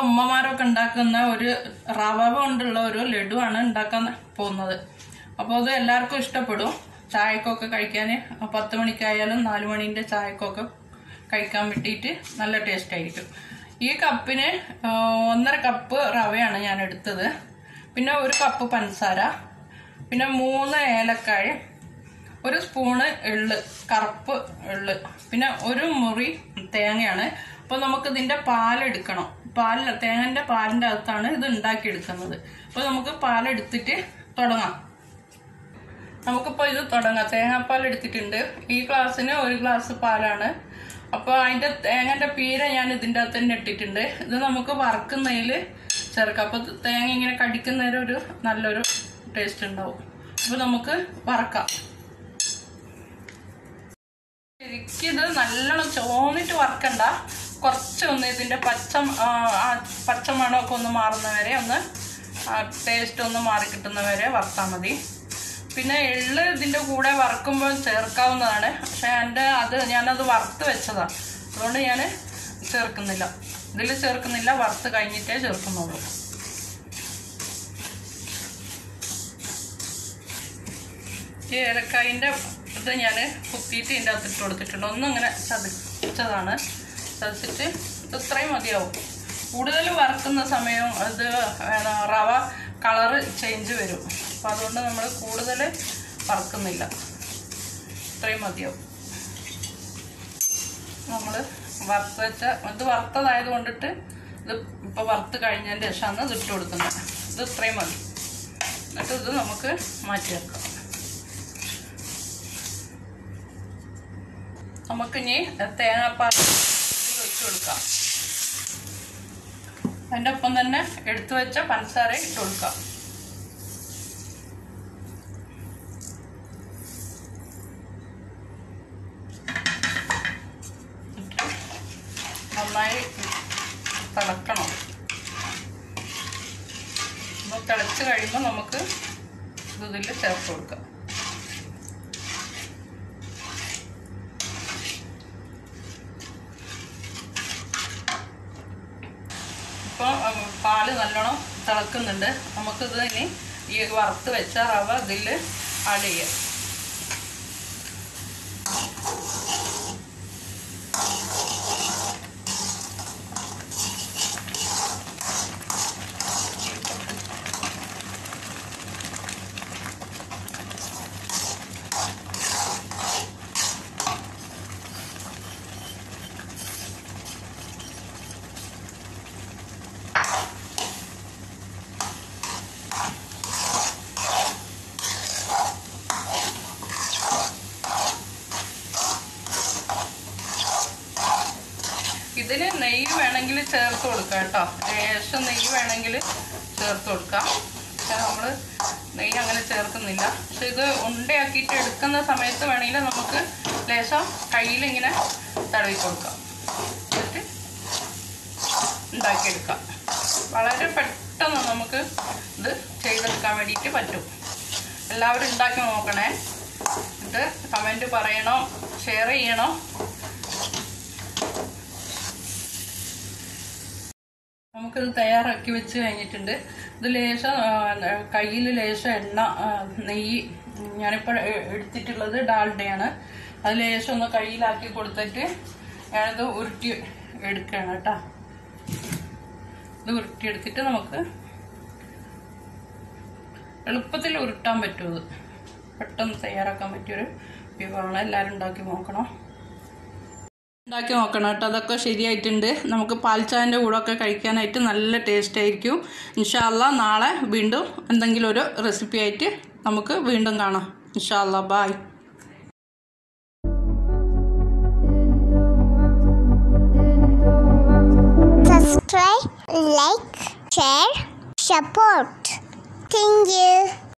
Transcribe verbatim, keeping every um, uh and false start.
ഉമ്മമാരൊക്കെ ഉണ്ടാക്കുന്ന ഒരു റവ കൊണ്ടുള്ള ഒരു ലഡുവാണ് ഉണ്ടാക്കാൻ പോകുന്നത്. അപ്പോൾ അത് എല്ലാവർക്കും ഇഷ്ടപ്പെടും. ചായക്കൊക്കെ കഴിക്കാൻ പത്ത് മണിക്കായാലും നാല് മണീൻ്റെ ചായക്കൊക്കെ കഴിക്കാൻ വേണ്ടിയിട്ട് നല്ല ടേസ്റ്റ് ആയിരിക്കും. ഈ കപ്പിന് ഒന്നര കപ്പ് റവയാണ് ഞാൻ എടുത്തത്. പിന്നെ ഒരു കപ്പ് പഞ്ചസാര, പിന്നെ മൂന്ന് ഏലക്കായ, ഒരു സ്പൂണ് എള്ള്, കറുപ്പ് എള്ള്, പിന്നെ ഒരു മുറി തേങ്ങയാണ്. അപ്പോൾ നമുക്ക് ഇതിൻ്റെ പാലെടുക്കണം. പാൽ തേങ്ങൻ്റെ പാലിൻ്റെ അകത്താണ് ഇത് ഉണ്ടാക്കിയെടുക്കുന്നത്. അപ്പോൾ നമുക്ക് പാലെടുത്തിട്ട് തുടങ്ങാം. നമുക്കിപ്പോൾ ഇത് തുടങ്ങാം. തേങ്ങാപ്പാൽ എടുത്തിട്ടുണ്ട്. ഈ ഗ്ലാസ്സിന് ഒരു ഗ്ലാസ് പാലാണ്. അപ്പോൾ അതിൻ്റെ തേങ്ങൻ്റെ പീര ഞാൻ ഇതിൻ്റെ അകത്ത് തന്നെ ഇട്ടിട്ടുണ്ട്. ഇത് നമുക്ക് വറുക്കുന്നതിൽ ചേർക്കാം. അപ്പോൾ തേങ്ങ ഇങ്ങനെ കടിക്കുന്നതിന് ഒരു നല്ലൊരു ടേസ്റ്റ് ഉണ്ടാവും. അപ്പോൾ നമുക്ക് വറക്കാം. ശരിക്കും ഇത് നല്ലോണം ചോന്നിട്ട് വറക്കണ്ട. കുറച്ചൊന്ന് ഇതിൻ്റെ പച്ച പച്ചമണമൊക്കെ ഒന്ന് മാറുന്നവരെ, ഒന്ന് ടേസ്റ്റ് ഒന്ന് മാറി കിട്ടുന്നവരെ വറുത്താൽ മതി. പിന്നെ എള്ള് ഇതിൻ്റെ കൂടെ വറുക്കുമ്പോൾ ചേർക്കാവുന്നതാണ്. പക്ഷെ എൻ്റെ അത് ഞാനത് വറുത്ത് വെച്ചതാണ്, അതുകൊണ്ട് ഞാൻ ചേർക്കുന്നില്ല. ഇതിൽ ചേർക്കുന്നില്ല, വറുത്ത് കഴിഞ്ഞിട്ടേ ചേർക്കുന്നുള്ളൂ. ഈ ഏലക്കായിൻ്റെ ഇത് ഞാൻ കുത്തിയിട്ട് ഇതിൻ്റെ അകത്ത് ഇട്ട് കൊടുത്തിട്ടുണ്ട്. ഒന്നും ഇങ്ങനെ ചതച്ചതാണ്. ചതച്ചിട്ട് ഇത്രയും മതിയാവും. കൂടുതൽ വറുക്കുന്ന സമയം അത് റവ കളറ് ചേഞ്ച് വരും. അപ്പം അതുകൊണ്ട് നമ്മൾ കൂടുതൽ വറുക്കുന്നില്ല. ഇത്രയും മതിയാവും. നമ്മൾ വറുത്ത് വെച്ച ഇത് വറുത്തതായത് കൊണ്ടിട്ട് ഇത് ഇപ്പോൾ വറുത്ത് കഴിഞ്ഞതിൻ്റെ ശേഷമാണ് ഇത് ഇട്ട് കൊടുക്കുന്നത്. ഇത് ഇത്രയും മതി. എന്നിട്ട് ഇത് നമുക്ക് മാറ്റി വെക്കാം. നമുക്കിനി തേങ്ങാപ്പാൽ ഒഴിച്ച് കൊടുക്കാം. അതിൻ്റെ ഒപ്പം തന്നെ എടുത്തു വെച്ച പഞ്ചസാര ഇട്ട് കൊടുക്കാം. നന്നായി തിളക്കണം. അപ്പോൾ തിളച്ച് കഴിയുമ്പോൾ നമുക്ക് ഇതിൽ ചേർത്ത് കൊടുക്കാം. ഇപ്പോൾ പാല് നല്ലോണം തിളക്കുന്നുണ്ട്. നമുക്കിത് ഇനി ഈ വറുത്ത് വെച്ച റവ ഇതിൽ ആഡ് ചെയ്യാം. ഇതിന് നെയ്യ് വേണമെങ്കിൽ ചേർത്ത് കൊടുക്കാം കേട്ടോ. ലേശം നെയ്യ് വേണമെങ്കിൽ ചേർത്ത് കൊടുക്കാം. പക്ഷെ നമ്മൾ നെയ്യ് അങ്ങനെ ചേർക്കുന്നില്ല. പക്ഷെ ഇത് ഉണ്ടയാക്കിയിട്ട് എടുക്കുന്ന സമയത്ത് വേണമെങ്കിൽ നമുക്ക് ലേശം കയ്യിലിങ്ങനെ തടവി കൊടുക്കാം. എന്നിട്ട് ഉണ്ടാക്കിയെടുക്കാം. വളരെ പെട്ടെന്ന് നമുക്ക് ഇത് ചെയ്തെടുക്കാൻ വേണ്ടിയിട്ട് പറ്റും. എല്ലാവരും ഉണ്ടാക്കി നോക്കണേ. എന്നിട്ട് കമൻറ്റ് പറയണം, ഷെയർ ചെയ്യണം. നമുക്കിത് തയ്യാറാക്കി വെച്ച് കഴിഞ്ഞിട്ടുണ്ട്. ഇത് ലേശം കയ്യിൽ ലേശം എണ്ണ, നെയ്യ്, ഞാനിപ്പോൾ എടുത്തിട്ടുള്ളത് ഡാൽഡയാണ്. അത് ലേശം ഒന്ന് കയ്യിലാക്കി കൊടുത്തിട്ട് ഞാനിത് ഉരുട്ടി എടുക്കുകയാണ് കേട്ടോ. ഇത് ഉരുട്ടിയെടുത്തിട്ട് നമുക്ക് എളുപ്പത്തിൽ ഉരുട്ടാൻ പറ്റും. ഇത് പെട്ടെന്ന് തയ്യാറാക്കാൻ പറ്റിയൊരു വിഭവമാണ്. എല്ലാവരും ഉണ്ടാക്കി നോക്കണം. ഉണ്ടാക്കി നോക്കണം കേട്ടോ. അതൊക്കെ ശരിയായിട്ടുണ്ട്. നമുക്ക് പാൽച്ചായൻ്റെ കൂടെ ഒക്കെ കഴിക്കാനായിട്ട് നല്ല ടേസ്റ്റ് ആയിരിക്കും. ഇൻഷാ അല്ലാ നാളെ വീണ്ടും എന്തെങ്കിലും ഒരു റെസിപ്പി ആയിട്ട് നമുക്ക് വീണ്ടും കാണാം. ഇൻഷാ അല്ലാ bye. Subscribe, like, share, support. Thank you.